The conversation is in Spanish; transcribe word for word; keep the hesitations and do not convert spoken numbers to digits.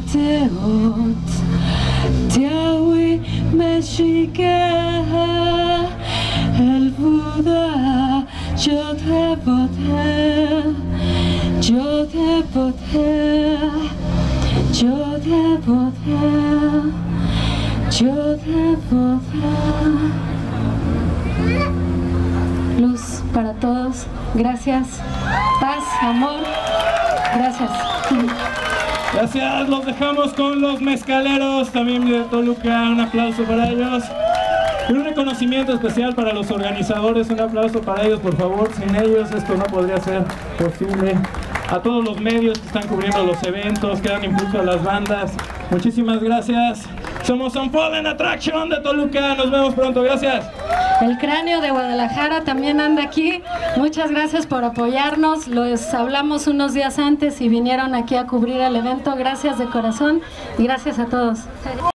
teot Tiawi Meshika El Buda Yo te boté Yo te boté Yo te boté Yo te boté. Luz para todos. Gracias. Paz, amor. Gracias. Gracias. Los dejamos con los mezcaleros también de Toluca. Un aplauso para ellos. Y un reconocimiento especial para los organizadores. Un aplauso para ellos, por favor. Sin ellos esto no podría ser posible. A todos los medios que están cubriendo los eventos, que dan impulso a las bandas. Muchísimas gracias. Somos Unfallen Attraction de Toluca. Nos vemos pronto. Gracias. El Cráneo de Guadalajara también anda aquí. Muchas gracias por apoyarnos. Les hablamos unos días antes y vinieron aquí a cubrir el evento. Gracias de corazón y gracias a todos.